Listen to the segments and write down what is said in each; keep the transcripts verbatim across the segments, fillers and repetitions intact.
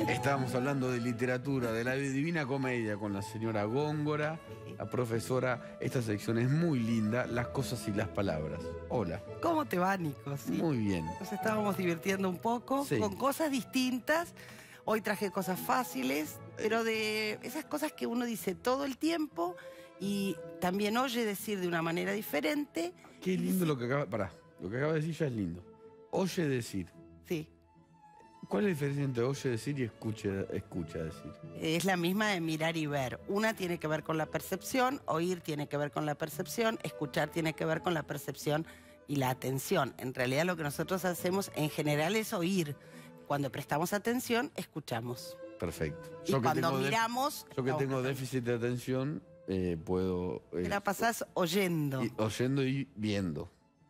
Estábamos hablando de literatura, de la Divina Comedia con la señora Góngora, la profesora. Esta sección es muy linda, las cosas y las palabras. Hola. ¿Cómo te va, Nico? ¿Sí? Muy bien. Nos estábamos divirtiendo un poco Sí. con cosas distintas. Hoy traje cosas fáciles, pero de esas cosas que uno dice todo el tiempo y también oye decir de una manera diferente. Qué lindo lo que acaba... Pará, lo que acaba de decir ya es lindo. Oye decir. Sí. ¿Cuál es la diferencia entre oye decir y escucha, escucha decir? Es la misma de mirar y ver. Una tiene que ver con la percepción, oír tiene que ver con la percepción, escuchar tiene que ver con la percepción y la atención. En realidad lo que nosotros hacemos en general es oír. Cuando prestamos atención, escuchamos. Perfecto. Y Yo que cuando tengo miramos... Yo que tengo déficit de atención, eh, puedo... Eh, Te la pasás oyendo. y, oyendo y viendo.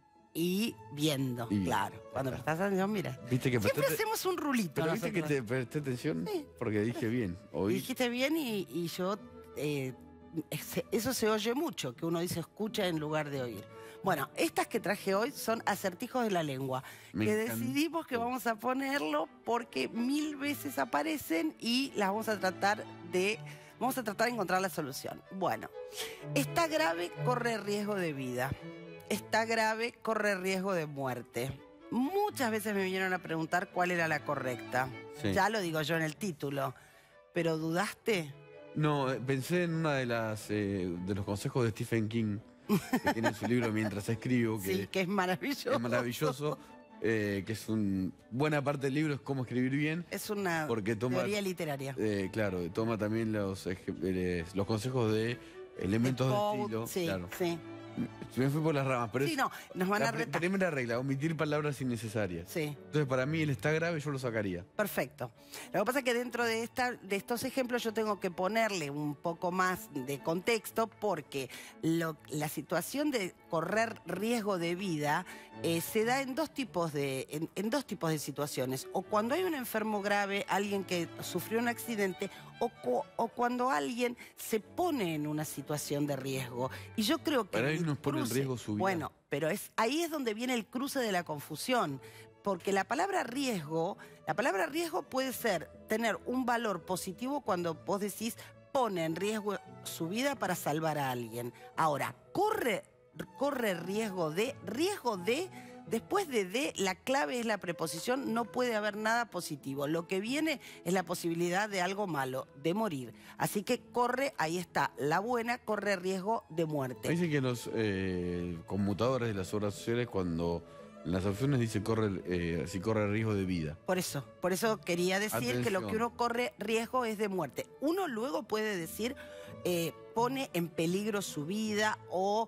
Y viendo, Y viendo. claro. Cuando prestás atención, mira. ¿Viste que Siempre presté- hacemos un rulito. Pero viste que nosotros. te presté atención Sí. porque dije bien. Oí. Dijiste bien y, y yo... eh, ese- eso se oye mucho, que uno dice escucha en lugar de oír. Bueno, estas que traje hoy son acertijos de la lengua, Me que encantó. decidimos que vamos a ponerlo porque mil veces aparecen y las vamos a tratar de... Vamos a tratar de encontrar la solución. Bueno, está grave, corre riesgo de vida. Está grave, corre riesgo de muerte. Muchas veces me vinieron a preguntar cuál era la correcta. Sí. Ya lo digo yo en el título. ¿Pero dudaste? No, eh, pensé en una de las eh, de los consejos de Stephen King, que tiene en su libro Mientras escribo, que Sí, que es maravilloso. es maravilloso, eh, que es un buena parte del libro es cómo escribir bien. Es una Porque toma- teoría literaria. Eh, claro, toma también los, ej- eh, los consejos de elementos de, Poe, estilo. Sí, Claro. sí. Me fui por las ramas, pero Sí, es no, nos van la a pri- retar. primera regla, omitir palabras innecesarias. Sí. Entonces, para mí, él está grave, yo lo sacaría. Perfecto. Lo que pasa es que dentro de, esta, de estos ejemplos yo tengo que ponerle un poco más de contexto porque lo- la situación de correr riesgo de vida eh, se da en dos, tipos de, en, en dos tipos de situaciones. O cuando hay un enfermo grave, alguien que sufrió un accidente, o, cu- o cuando alguien se pone en una situación de riesgo. Y yo creo que... Pero ahí el nos pone en cruce- riesgo su vida. Bueno, pero es, ahí es donde viene el cruce de la confusión. Porque la palabra riesgo, la palabra riesgo puede ser tener un valor positivo cuando vos decís pone en riesgo su vida para salvar a alguien. Ahora, corre, corre riesgo de, riesgo de, después de de, la clave es la preposición, no puede haber nada positivo. Lo que viene es la posibilidad de algo malo, de morir. Así que corre, ahí está, la buena, corre riesgo de muerte. Dice que los eh, conmutadores de las obras sociales, cuando en las opciones dice corre, eh, si corre riesgo de vida. Por eso, por eso quería decir que lo que Atención. uno corre riesgo es de muerte. Uno luego puede decir, eh, pone en peligro su vida o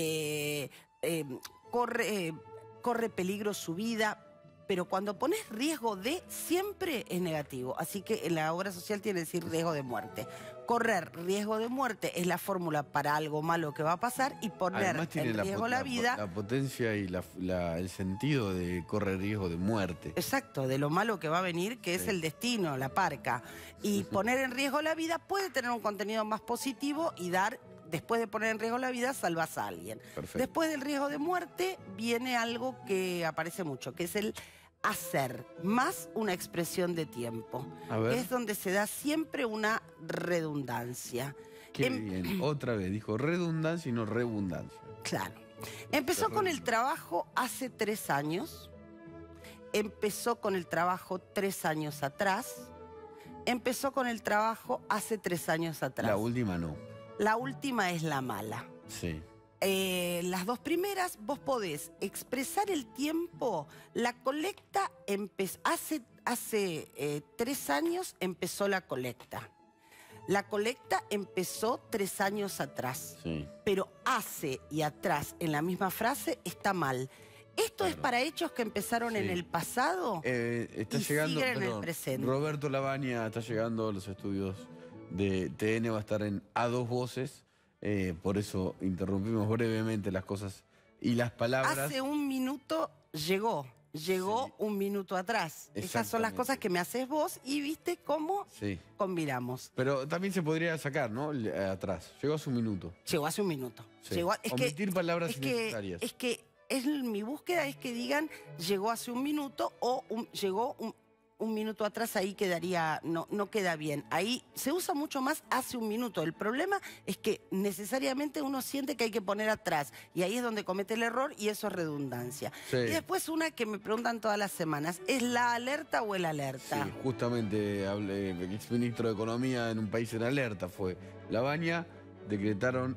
eh, eh, corre, eh, corre peligro su vida, pero cuando pones riesgo de, siempre es negativo. Así que en la obra social tiene que decir riesgo de muerte. Correr riesgo de muerte es la fórmula para algo malo que va a pasar y poner Además tiene en la, riesgo pot- la la- vida... la potencia y la- la- el sentido de corre riesgo de muerte. Exacto, de lo malo que va a venir, que es Sí. el destino, la parca. Y poner en riesgo la vida puede tener un contenido más positivo y dar, después de poner en riesgo la vida, salvas a alguien. Perfecto. Después del riesgo de muerte viene algo que aparece mucho, que es el hacer, más una expresión de tiempo. A ver. Es donde se da siempre una redundancia. Qué Em- bien. Otra vez, dijo redundancia y no redundancia. Claro. Empezó con el trabajo hace tres años. Empezó con el trabajo tres años atrás. Empezó con el trabajo hace tres años atrás. La última no. La última es la mala. Sí. Eh, las dos primeras, vos podés expresar el tiempo. La colecta empezó hace, hace eh, tres años empezó la colecta. La colecta empezó tres años atrás. Sí. Pero hace y atrás en la misma frase está mal. ¿Esto es Claro. para hechos que empezaron Sí. en el pasado? Eh, está Y llegando. siguen en el perdón, presente. Roberto Labaña está llegando a los estudios de T N, va a estar en A Dos Voces. eh, por eso interrumpimos brevemente las cosas y las palabras. Hace un minuto llegó. Llegó Sí. un minuto atrás. Esas son las Exactamente. cosas que me haces vos y viste cómo Sí. combinamos. Pero también se podría sacar, ¿no? Le- eh, Atrás. Llegó hace un minuto. Llegó hace un minuto. Sí. Llegó a- es Omitir que, palabras es que, innecesarias. es que es, mi búsqueda es que digan llegó hace un minuto o un- llegó un, un minuto atrás, ahí quedaría, no, no queda bien. Ahí se usa mucho más hace un minuto. El problema es que necesariamente uno siente que hay que poner atrás. Y ahí es donde comete el error y eso es redundancia. Sí. Y después una que me preguntan todas las semanas, ¿es la alerta o el alerta? Sí, justamente hablé, el exministro de Economía en un país en alerta fue La Baña, decretaron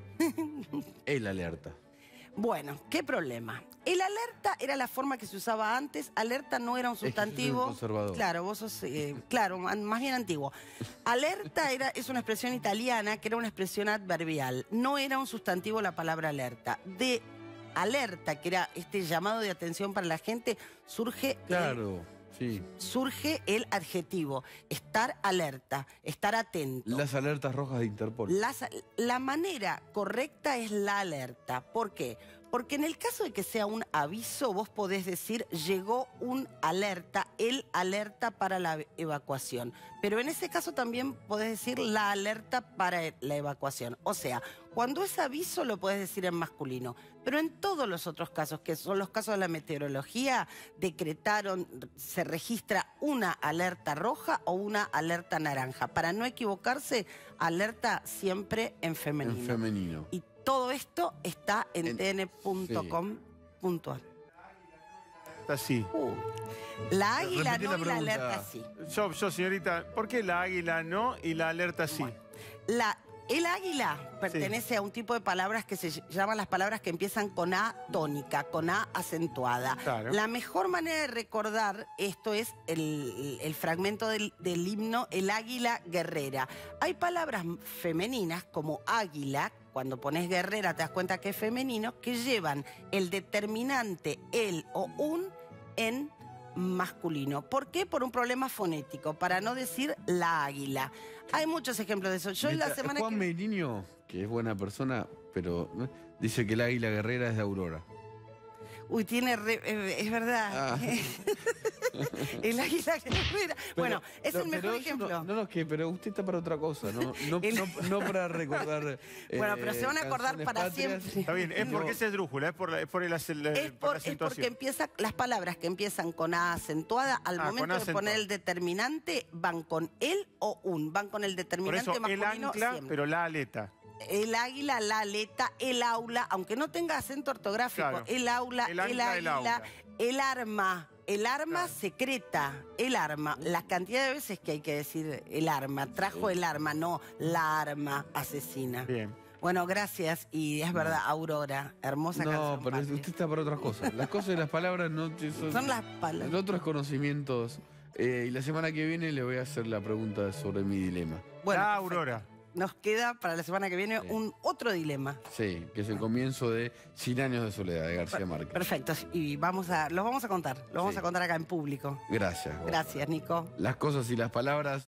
el alerta. Bueno, ¿qué problema? El alerta era la forma que se usaba antes. Alerta no era un sustantivo. Es que yo soy un conservador. Claro, vos sos, eh, claro, más bien antiguo. Alerta era, es una expresión italiana que era una expresión adverbial. No era un sustantivo la palabra alerta. De alerta, que era este llamado de atención para la gente, surge... Claro, sí. Surge el adjetivo, estar alerta, estar atento. Las alertas rojas de Interpol. Las- la manera correcta es la alerta. ¿Por qué? Porque en el caso de que sea un aviso, vos podés decir, llegó un alerta, el alerta para la evacuación. Pero en ese caso también podés decir la alerta para la evacuación. O sea, cuando es aviso lo podés decir en masculino. Pero en todos los otros casos, que son los casos de la meteorología, decretaron, se registra una alerta roja o una alerta naranja. Para no equivocarse, alerta siempre en femenino. En femenino. Y todo esto está en, En- t n punto com punto a r. Está así. Uh, la águila Repetí no la y la pregunta. alerta sí. Yo, yo, señorita, ¿por qué la águila no y la alerta sí? La, el águila pertenece a un tipo de palabras que se llaman las palabras que empiezan con A tónica, con A acentuada. Claro. La mejor manera de recordar esto es el, el fragmento del, del himno El Águila Guerrera. Hay palabras femeninas como águila, cuando pones guerrera te das cuenta que es femenino, que llevan el determinante el o un en masculino. ¿Por qué? Por un problema fonético, para no decir la águila. Hay muchos ejemplos de eso. Yo en la Mientras- semana Juan que... Meriño, que es buena persona, pero ¿no? dice que el águila guerrera es de Aurora. Uy, tiene... re- eh, es verdad. Ah. El águila guerrera. Bueno, es no, el mejor pero eso ejemplo. No, no, no, es que, pero usted está para otra cosa, no, no, El- no, no para recordar. Bueno, pero se van a acordar canciones para patrias. siempre. Está bien, es No. porque es esdrújula, es por, la, es por, el, acel- Es, por por- la es acentuación. porque empieza, las palabras que empiezan con A acentuada, al Ah, con momento A de poner acentuada. el determinante, van con el o un, van con el Por determinante eso el masculino ancla, siempre. pero la aleta. El águila, la aleta, el aula, aunque no tenga acento ortográfico, Claro. el aula, El el, ancla, el águila, aula. el arma, el arma Claro. secreta, el arma. La cantidad de veces que hay que decir el arma, trajo el arma, no la arma asesina. Bien. Bueno, gracias. Y es verdad, Aurora, hermosa No, canción. pero patria. usted está para otras cosas. Las cosas y las palabras no son, Son las palabras. otros conocimientos. Eh, y la semana que viene le voy a hacer la pregunta sobre mi dilema. Bueno, la perfecto. Aurora. Nos queda para la semana que viene Sí. un otro dilema. Sí, que es el comienzo de Cien años de soledad de García Márquez. Perfecto. Y vamos a, los vamos a contar. Los vamos Sí. a contar acá en público. Gracias. Gorka. Gracias, Nico. Las cosas y las palabras.